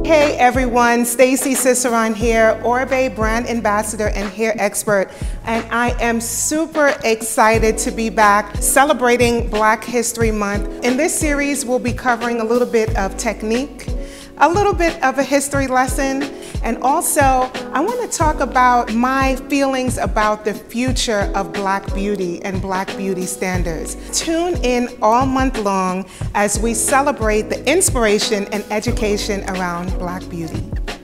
Hey everyone, Stacey Ciceron here, Oribe brand ambassador and hair expert, and I am super excited to be back celebrating Black History Month. In this series, we'll be covering a little bit of technique, a little bit of a history lesson, and also I want to talk about my feelings about the future of Black beauty and Black beauty standards. Tune in all month long as we celebrate the inspiration and education around Black beauty.